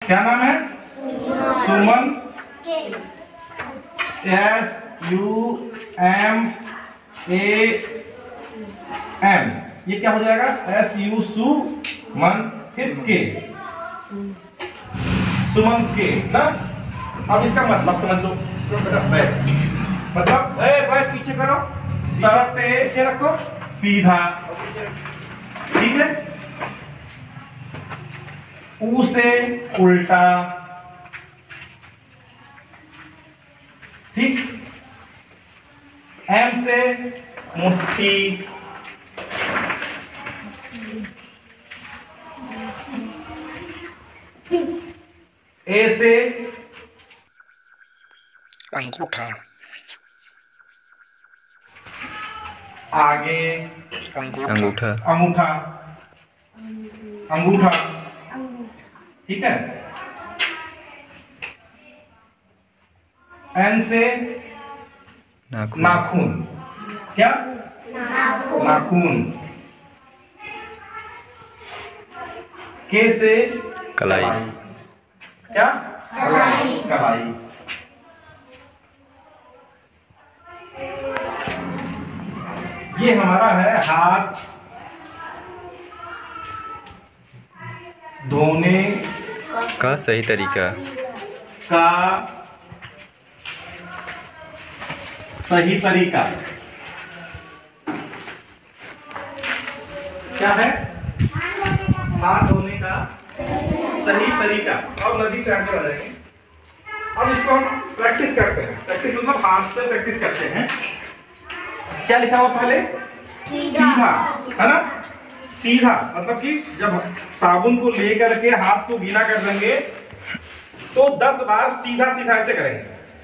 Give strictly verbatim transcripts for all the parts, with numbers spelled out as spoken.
क्या नाम है? Suman. S U M A N, ये क्या हो जाएगा? एस यू सु मन, फिर के, सुमन के ना। अब इसका मतलब समझ लो, मतलब बैठ पीछे करो, सर से ये रखो सीधा, ठीक है। ऊ से उल्टा, ठीक। एम से मुट्ठी, ए से अंगूठा, आगे अंगूठा, अंगूठा, अंगूठा, ठीक है। एन से नाखून, नाखून, क्या? नाखून। के से कलाई, क्या? कलाई, कलाई। ये हमारा है हाथ धोने का सही तरीका, का सही तरीका। क्या है? हाथ धोने का सही तरीका। और नदी से आगे आ जाएंगे। अब इसको हम प्रैक्टिस करते हैं। प्रैक्टिस मतलब हाथ से प्रैक्टिस करते हैं। क्या लिखा हुआ पहले? सीधा, है ना? सीधा मतलब कि जब साबुन को लेकर के हाथ को गीला कर देंगे तो दस बार सीधा सीधा ऐसे करेंगे,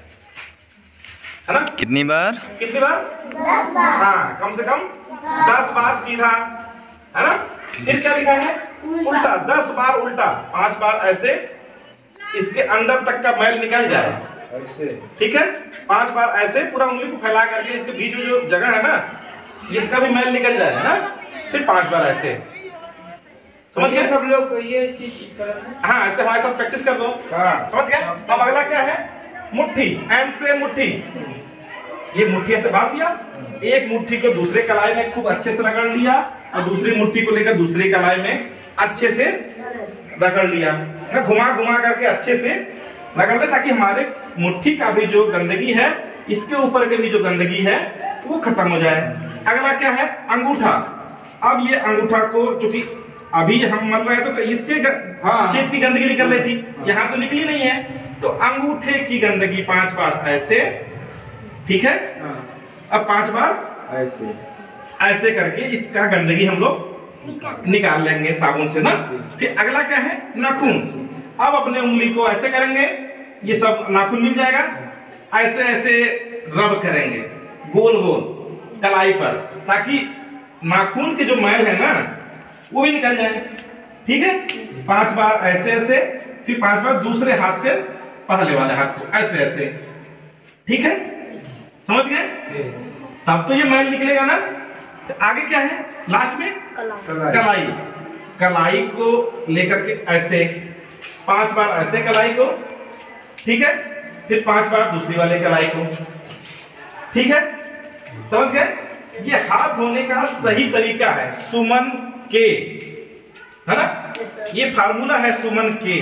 है ना? कितनी बार? कितनी बार? दस बार। हाँ, कम से कम दस बार सीधा, है ना? फिर क्या लिखा है? उल्टा, दस बार उल्टा, पांच बार ऐसे, इसके अंदर तक का मैल निकल जाए, ठीक है। पांच बार ऐसे पूरा उंगली को फैला करके इसके बीच में जो जगह है ना, इसका भी मैल निकल जाए, है ना। फिर पांच बार ऐसे, समझ गए सब लोग? ये चीज हाँ, ऐसे हमारे साथ प्रैक्टिस कर दो। हाँ। समझ गए? अब अगला क्या है? मुट्ठी। एम से मुट्ठी, ये मुट्ठी ऐसे बांध दिया, एक मुट्ठी को दूसरे कलाई में खूब अच्छे से रगड़ लिया और दूसरी मुट्ठी को लेकर दूसरी कलाई में अच्छे से रगड़ लिया, घुमा घुमा करके अच्छे से रगड़ दे, ताकि हमारे मुट्ठी का भी जो गंदगी है, इसके ऊपर के भी जो गंदगी है वो खत्म हो जाए। अगला क्या है? अंगूठा। अब ये अंगूठा को, चूंकि अभी हम मत रहे थे तो इसके चेत की गंदगी निकल रही थी, यहाँ तो निकली नहीं है, तो अंगूठे की गंदगी पांच बार ऐसे, ठीक है। अब पांच बार ऐसे ऐसे करके इसका गंदगी हम लोग निकाल लेंगे साबुन से ना। फिर अगला क्या है? नाखून। अब अपने उंगली को ऐसे करेंगे, ये सब नाखून मिल जाएगा, ऐसे ऐसे रब करेंगे गोल गोल कलाई पर, ताकि नाखून के जो मैल है ना वो भी निकल जाए, ठीक है। पांच बार ऐसे ऐसे, फिर पांच बार दूसरे हाथ से पहले वाले हाथ को ऐसे ऐसे, ठीक है। समझ गए? तब तो ये मैल निकलेगा ना। तो आगे क्या है? लास्ट में कलाई। कलाई, कलाई को लेकर के ऐसे पांच बार ऐसे कलाई को, ठीक है। फिर पांच बार दूसरी वाले कलाई को, ठीक है। समझ गए? ये हाथ धोने का सही तरीका है, सुमन के, है ना। ये फार्मूला है सुमन के।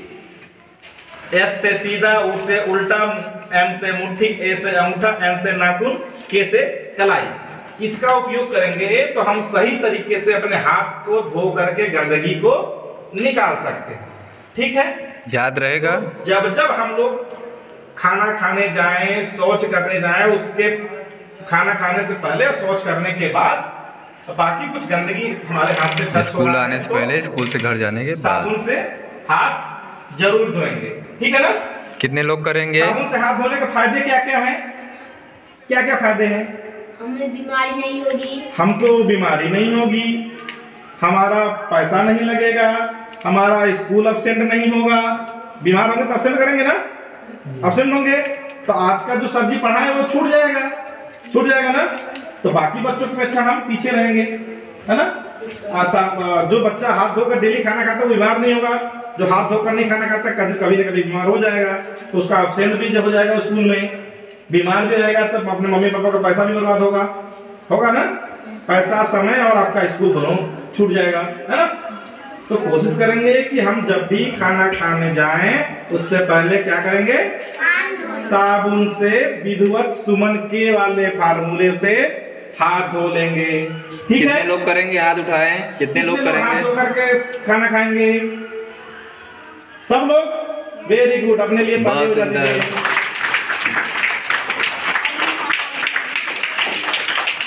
एस से सीधा, ऊ से उल्टा, एम से मुट्ठी, ए से अंगूठा, एन से नाखून, के से कलाई। इसका उपयोग करेंगे तो हम सही तरीके से अपने हाथ को धो करके गंदगी को निकाल सकते हैं, ठीक है। याद रहेगा? तो जब जब हम लोग खाना खाने जाएं, शौच करने जाएं, उसके खाना खाने से पहले और शौच करने के बाद, तो बाकी कुछ गंदगी हमारे हाथ से टच स्कूल आने से तो पहले, स्कूल से घर जाने के बाद साबुन से हाथ जरूर धोएंगे, ठीक है ना। कितने लोग करेंगे? साबुन से हाथ धोने के फायदे क्या क्या हैं? क्या क्या फायदे हैं? हमें बीमारी नहीं होगी, हमको बीमारी नहीं होगी, हमारा पैसा नहीं लगेगा, हमारा स्कूल अब्सेंट नहीं होगा। बीमार होंगे तो अब्सेंट करेंगे ना, अब्सेंट होंगे तो आज का जो सब्जी पढ़ाए वो छूट जाएगा, छूट जाएगा ना। तो बाकी बच्चों की अपेक्षा हम पीछे रहेंगे, है ना। जो बच्चा हाथ धोकर डेली खाना खाता है वो बीमार नहीं होगा, जो हाथ धोकर नहीं खाना खाता कभी कभी ना कभी बीमार हो जाएगा, तो उसका एब्सेंट भी जब हो जाएगा स्कूल में, बीमार भी रहेगा, तब अपने मम्मी पापा का पैसा भी बर्बाद होगा होगा ना, पैसा समय और आपका स्कूल दोनों छूट जाएगा, है ना। तो कोशिश करेंगे कि हम जब भी खाना खाने जाएं उससे पहले क्या करेंगे, साबुन से विधिवत सुमन के वाले फार्मूले से हाथ धो लेंगे, ठीक है। कितने लोग करेंगे, हाथ उठाएं, कितने लोग हाथ करेंगे? धो करके खाना खाएंगे सब लोग, वेरी गुड, अपने लिए ताली बहुत बजा दीजिए। सुंदर।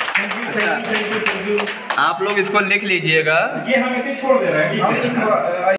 Thank you, thank you, thank you. आप लोग इसको लिख लीजिएगा। ये हम इसे छोड़ दे रहे हैं।